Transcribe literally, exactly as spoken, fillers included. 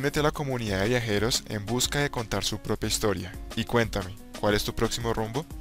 Únete a la comunidad de viajeros en busca de contar su propia historia y cuéntame, ¿cuál es tu próximo rumbo?